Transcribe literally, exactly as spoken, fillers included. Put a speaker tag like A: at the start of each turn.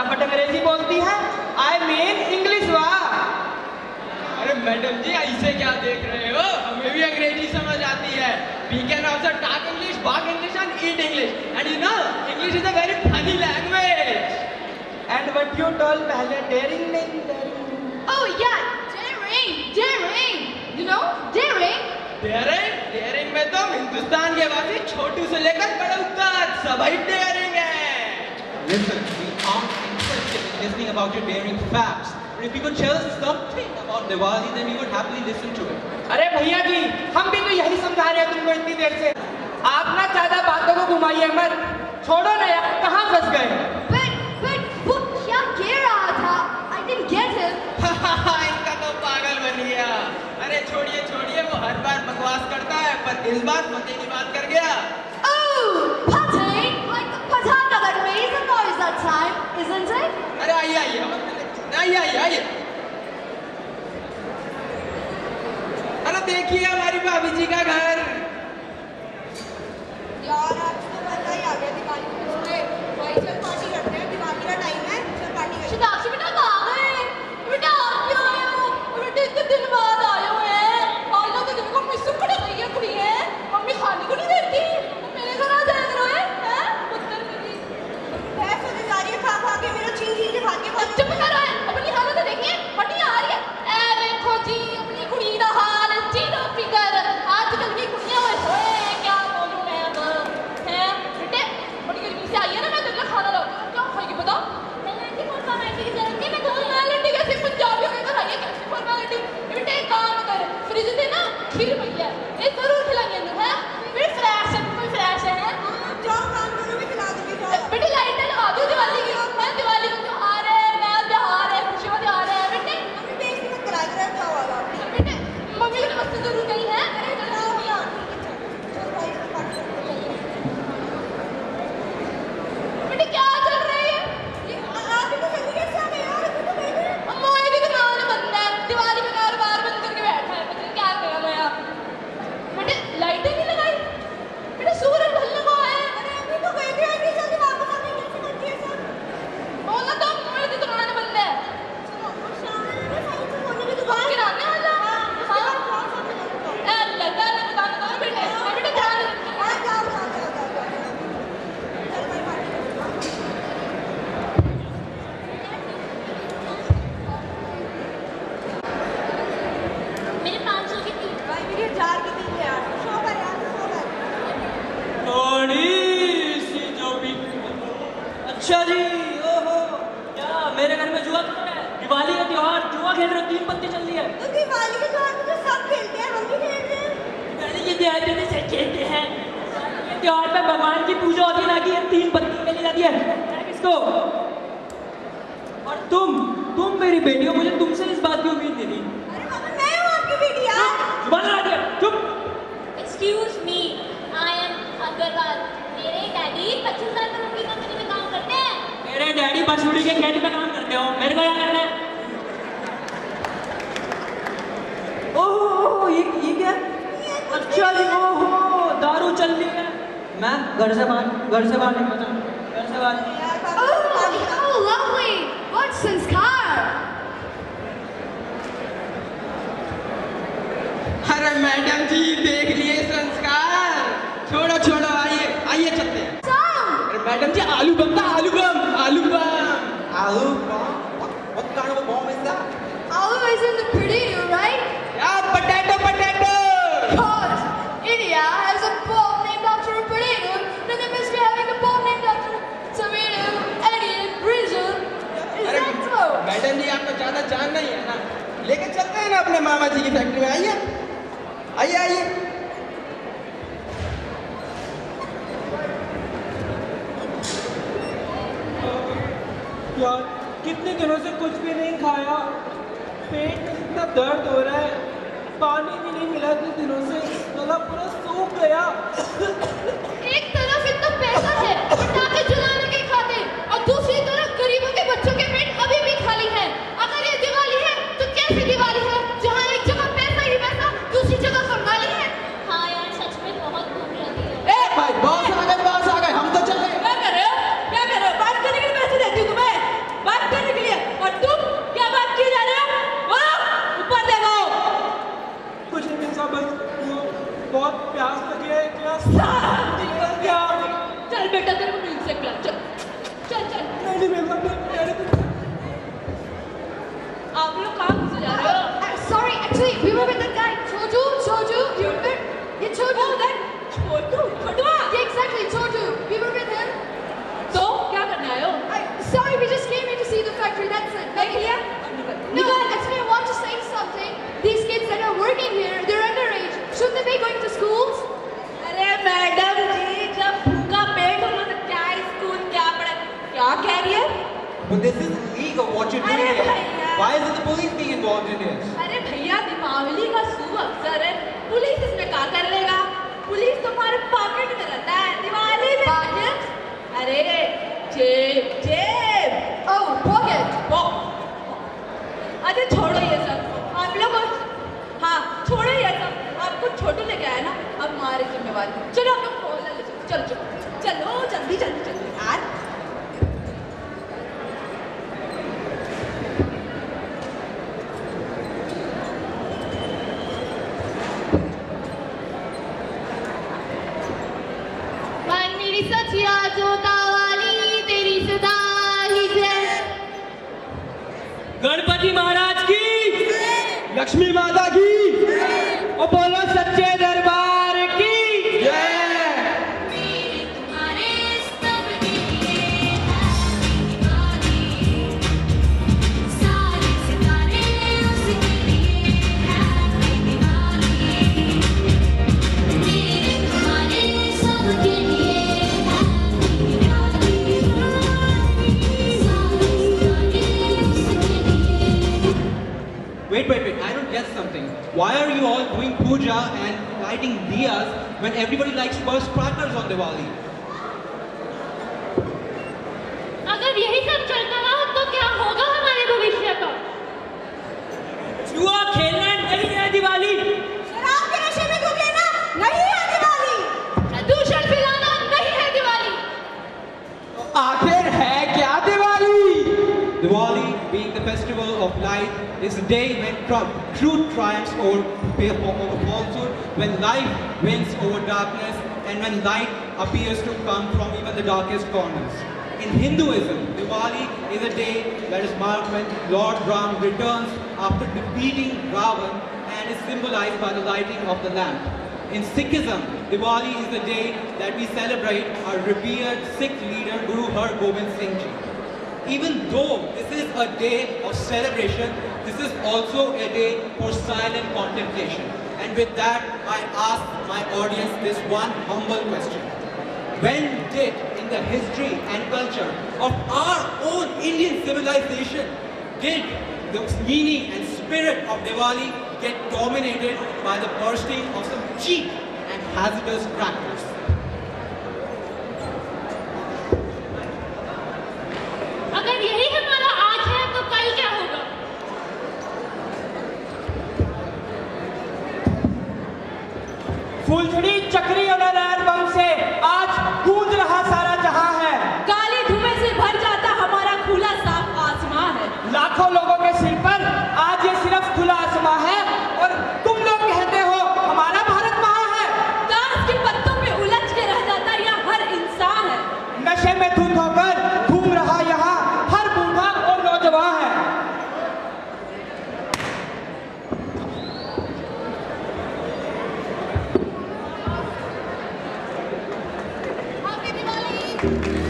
A: फटाफट अंग्रेजी बोलती है? आई मीन इंग्लिश वाह।
B: अरे मैडम जी ऐसे क्या देख रहे हो, हमें भी अंग्रेजी समझ आती है। We can also talk English, walk English and eat English. And you know, English is a very funny language.
A: And what you told पहले daring नहीं daring?
C: Oh yeah, daring, daring. You know, daring.
B: Daring, daring में तो हिंदुस्तान के वासी छोटू से लेकर बड़े तक सभी daring हैं।
D: Listen, we aren't interested in listening about your daring facts. But if you could tell us something about Diwali, then we would happily listen to it.
A: अरे भैया जी, हम भी तो यही समझा रहे हैं तुमको इतनी देर से। आप ना ज्यादा बातों को घुमाइए मत, छोड़ो ना यार, कहाँ फंस गए?
C: But but वो क्या कह रहा था? I didn't get him.
B: इनका तो पागल बन गया। अरे छोड़िए छोड़िए, वो हर बार बकवास करता है, पर इस बार पते की बात कर गया।
C: Oh, pate, like Patanagar maize and noise that time, isn't it?
B: अरे आइए आइए, आइए आइए आइए। अरे देखिए हमारी भाभी जी का घर।
E: यार आज तो मजा ही आ गया दिवाली पे। भाई चल पार्टी करते हैं, दिवाली का टाइम है, चल पार्टी करते हैं।
C: शताक्षी बेटा कहाँ गए? बेटा आप क्यों आए हो? बेटा इतने दिन बाद आए हुए हैं। आज ना तो देखो मिस पड़ गई है कुड़ी है। मम्मी खाने को नहीं देती। मेरे घर आ जाया करो है, हैं? पुत्र मेरी।
E: मैं सोचे जा रही है खा खा के मेरा चीज चीज खा के
C: चुप करो है, अपनी हालत देखिए, फटी आ रही है। ए देखो जी अपनी कुड़ी का हाल, चीनो फिकर। आजकल की कुड़ियां वो होए क्या बोलूं मैं अब, हैं? बेटे बड़ी गर्मी से आई है ना, मैं तेरे लिए खाना लाऊंगी, क्या खाएगी बताओ? मैं लड्डी कौन फॉर्मेलिटी की जरूरत नहीं, मैं कहूँ मैं लड्डी कैसे पंजाबियों के घर आई है, कैसी फॉर्मेलिटी? बेटे एक काम कर, फ्रिज से ना खीर पई है, ये जरूर खिलाएंगे ना, हैं? बेटे फ्रेश है, कोई फ्रेश है, हैं?
E: जाओ काम करो, मैं खिला दूंगी जाओ।
C: बेटे लाइट लगा दो दिवाली की, मैं दिवाली का त्योहार है, नया त्योहार है, खुशियों का त्योहार है बेटे।
E: अभी बेइज्जती मत करा के रखा वाला अपनी।
C: बेटे मम्मी के नमस्ते जरूर कही है। अरे
E: चलो भैया, चल भाई पार्टी करते हैं।
C: बेटे क्या चल रहा है ये?
E: ये आप भी तो जल्दी कैसे आ गए यार, अभी तो बैठे हैं।
C: अम्मा ये भी दुकान बंद है, दिवाली में कारोबार बंद करके बैठा है, पता नहीं क्या करा गया। बेटे लाइटें नहीं लगाई? बेटे सूरज ढलने को है।
E: अरे अभी तो गए थे, आगे जल्दी वापस आ गए, कैसे करती है सब?
C: बोलना तो मेरी दुकान बंद है।
E: चलो और सामने में साइड से सोने की दुकान।
C: किराने वाला?
E: हाँ, जाओ सामने वाली दुकान।
C: ए लगा ना दुकान तो बेटे, बेटे ध्यान रखिए।
E: हाँ, जाओ जाओ जाओ जाओ जाओ। चल भाई पार्टी करते हैं।
C: मेरे पाँच सौ की थी।
E: भाई मेरी हजार की तीन है यार, सौ पर यार, सौ पर।
F: थोड़ी सी जो भी। अच्छा जी, ओहो क्या मेरे घर में जुआ चल रहा है? दिवाली का त्योहार जुआ खेल रहे हो, तीन पत्ती चल रही है।
E: तो दिवाली के त्योहार में तो सब खेलते हैं, हम भी खेल रहे हैं।
F: दिवाली के त्योहार में से खेलते हैं। दिवाली के त्योहार पे भगवान की पूजा होती है, ना कि ये तीन पत्ती खेली जाती है। अरे किसको? और तुम तुम मेरी बेटी हो, मुझे तुमसे इस बात की उम्मीद नहीं थी।
E: अरे बाबा मैं हूँ आपकी बेटी यार।
F: जुबान लगा दिया, चुप।
C: Excuse me, I am Agarwal. मेरे डैडी पच्चीस हजार करोड़ की कंपनी में काम करते हैं।
F: मेरे डैडी बसुड़ी के खेत में काम करते हो, मेरे को क्या करना है? ओह ये ये क्या? अच्छा जी, ओहो दारू चल रही है। मैं घर से बाहर घर से बाहर निकलता हूँ, घर से बाहर।
E: यार बाबा पार्टी
C: Oh,
E: करो।
C: oh lovely, what संस्कार।
B: अरे मैडम जी देख लिए संस्कार, छोड़ो छोड़ो, आइए आइए चलते हैं। अरे मैडम जी आलू बम था, आलू बम, आलू bomb.
D: Alu bomb? What, what kind of a bomb is that?
C: Aloo is in the potato, right?
B: यार potato potato.
C: Because India has a bomb named after a potato, then they must be having a bomb named after tomato, onion, brinjal. Is
B: अरे
C: that so?
B: Madam ji आपको ज्यादा जान नहीं है ना, लेके चलते हैं ना अपने मामा जी की फैक्ट्री में। आइए आइए आइए।
A: यार कितने दिनों से कुछ भी नहीं खाया, पेट में इतना दर्द हो रहा है, पानी भी नहीं मिला इतने दिनों से, गला पूरा सूख गया।
C: एक तरफ इतना पैसा है पटाखे जलाने के खातिर, और दूसरी तरफ गरीबों के बच्चों के पेट अभी भी खाली हैं। अगर ये दिवाली है तो कैसी दिवाली है जहाँ एक जगह पैसा ही पैसा, दूसरी जगह कंगाली है। हाँ यार सच में बहुत भूख लगी है।
B: ए भाई बॉस आ गए, बॉस आ गए, हम तो चले।
E: क्या कर रहे हो? क्या कर रहे हो? बात करने के लिए पैसे देती हूँ तुम्हें।
A: बहुत प्यास लगी है क्या?
C: साहब
A: क्या?
C: चल बेटा तेरे को मिल से पिला चल चल चल
A: नहीं नहीं मेरे
C: आप लोग कहाँ घुसे जा रहे हो? Sorry, actually we were with that guy. Chhotu, Chhotu, you remember? ये छोटू, that छोटू, छोटुआ. Yeah, exactly, Chhotu. We were with him. तो क्या करने आए हो? Sorry, we just came here to see the factory. That's it. देख लिया? No, actually I want to say something. These kids that are working here, they're underage. Shouldn't they be going to schools? अरे madam ji, जब भूखा पेट होना तो क्या school क्या पढ़े? क्या कह रही है?
D: But this is illegal what you're doing here. Why isn't the police being involved in this?
C: अरे भैया दीपावली का शुभ अवसर है, पुलिस इसमें क्या कर लेगा? पुलिस तुम्हारे पॉकेट में रहता है दिवाली में। पॉकेट? अरे जेब जेब। Oh pocket. अरे छोड़ो ये सब, आप लोग हाँ छोड़ो ये सब, आपको छोटू लेके आया ना, अब हमारी जिम्मेवारी। चलो हम लोग खोल ले चलो चलो चलो जल्दी जल्दी जल्दी यार। सचिया जोता वाली तेरी सदा ही जय।
F: गणपति महाराज की,
A: लक्ष्मी माता की, और बोलो सच्चे दरबार की जय।
D: Wait, wait, wait, I don't get something. Why are you all doing puja and lighting diyas when everybody likes burst crackers on Diwali?
C: अगर यही सब चलता रहा तो क्या होगा हमारे भविष्य का?
F: जुआ खेलना नहीं है दिवाली।
E: शराब के नशे में डूब लेना नहीं है दिवाली।
C: प्रदूषण फैलाना नहीं है दिवाली।
A: आखिर है क्या Diwali?
D: Diwali, being the festival of light, is the day when tru- truth triumphs over, over falsehood, when light wins over darkness, and when light appears to come from even the darkest corners. In Hinduism, Diwali is a day that is marked when Lord Ram returns after defeating Ravan and is symbolized by the lighting of the lamp. In Sikhism, Diwali is the day that we celebrate our revered Sikh leader Guru Har Gobind Singh Ji. Even though this is a day of celebration, this is also a day for silent contemplation. And with that, I ask my audience this one humble question. When did, in the history and culture of our own Indian civilization, did the meaning and spirit of Diwali get dominated by the bursting of some cheap and hazardous crackers?
C: अगर यही हमारा आज है तो कल क्या होगा?
A: फूलझड़ी चक्री और नारायण बम से आज गूंज रहा सारा जहां है।
C: काली धुएं से भर जाता हमारा खुला साफ आसमां है।
A: लाखों लोगों के सिर पर आज ये सिर्फ खुला आसमां है और तुम लोग कहते हो हमारा भारत महान है।
C: ताश के पत्तों पे उलझ के रह जाता यह हर इंसान है।
A: नशे में धुत होकर घूम रहा यहाँ हर बूढ़ा और नौजवान है।
C: हैप्पी दिवाली।